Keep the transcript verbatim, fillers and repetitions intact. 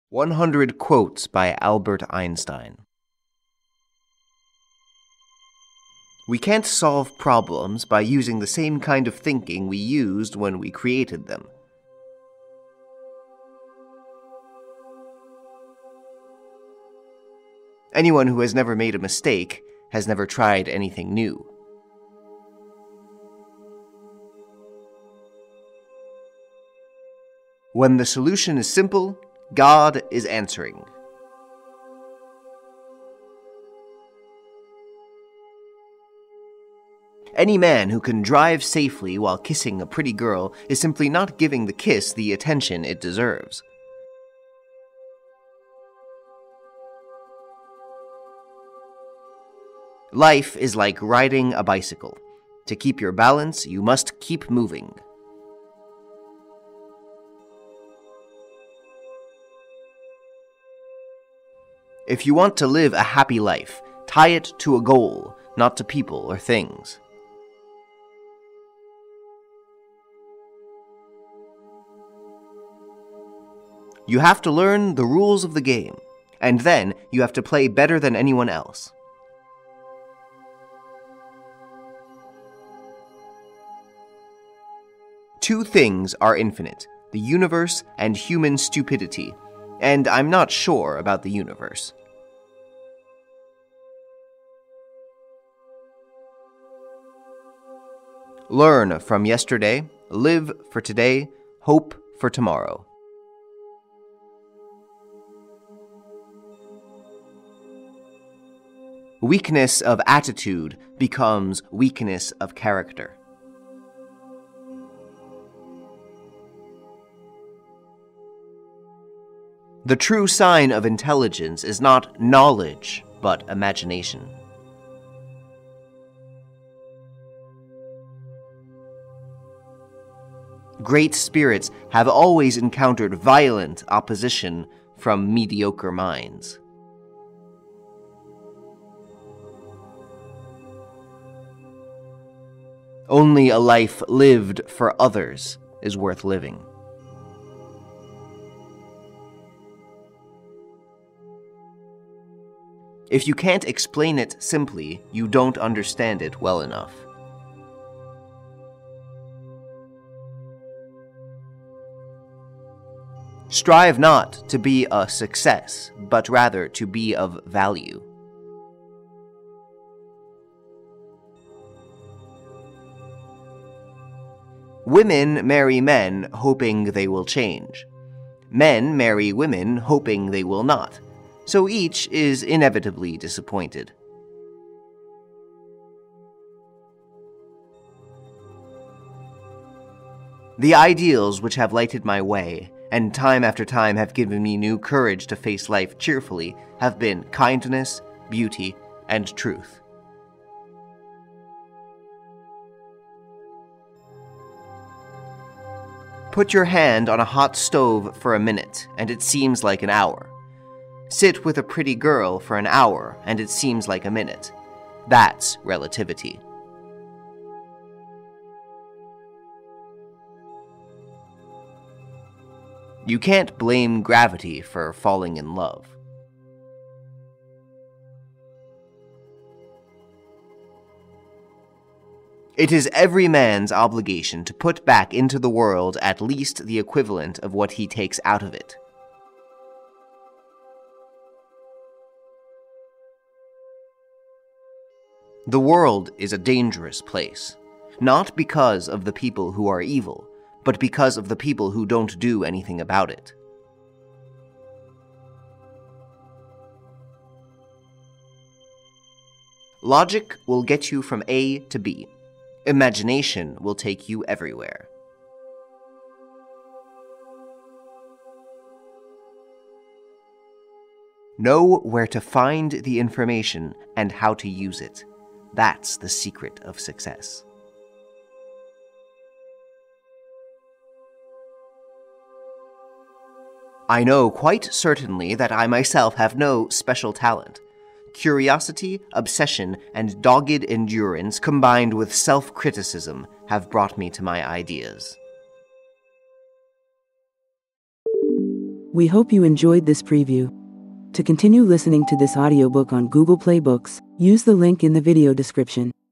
one hundred Quotes by Albert Einstein. We can't solve problems by using the same kind of thinking we used when we created them. Anyone who has never made a mistake has never tried anything new. When the solution is simple, God is answering. Any man who can drive safely while kissing a pretty girl is simply not giving the kiss the attention it deserves. Life is like riding a bicycle. To keep your balance, you must keep moving. If you want to live a happy life, tie it to a goal, not to people or things. You have to learn the rules of the game, and then you have to play better than anyone else. Two things are infinite, the universe and human stupidity, and I'm not sure about the universe. Learn from yesterday, live for today, hope for tomorrow. Weakness of attitude becomes weakness of character. The true sign of intelligence is not knowledge, but imagination. Great spirits have always encountered violent opposition from mediocre minds. Only a life lived for others is worth living. If you can't explain it simply, you don't understand it well enough. Strive not to be a success, but rather to be of value. Women marry men hoping they will change. Men marry women hoping they will not. So each is inevitably disappointed. The ideals which have lighted my way, and time after time have given me new courage to face life cheerfully, have been kindness, beauty, and truth. Put your hand on a hot stove for a minute, and it seems like an hour. Sit with a pretty girl for an hour, and it seems like a minute. That's relativity. You can't blame gravity for falling in love. It is every man's obligation to put back into the world at least the equivalent of what he takes out of it. The world is a dangerous place, not because of the people who are evil, but because of the people who don't do anything about it. Logic will get you from A to B. Imagination will take you everywhere. Know where to find the information and how to use it. That's the secret of success. I know quite certainly that I myself have no special talent. Curiosity, obsession, and dogged endurance combined with self-criticism have brought me to my ideas. We hope you enjoyed this preview. To continue listening to this audiobook on Google Play Books, use the link in the video description.